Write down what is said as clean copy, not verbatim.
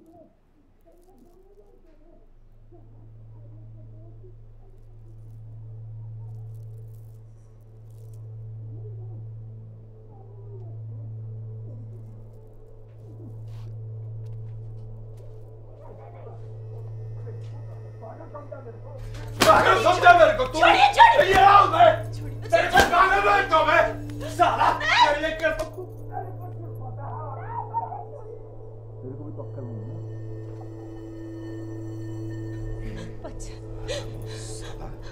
पागल समझा मेरे को तू? छोड़िए छोड़िए। ये आओ मैं। तेरे को पागल बोल तो मैं साला तेरे लिए कर तो तेरे को भी तो अक्कल नहीं है ना? बच्चा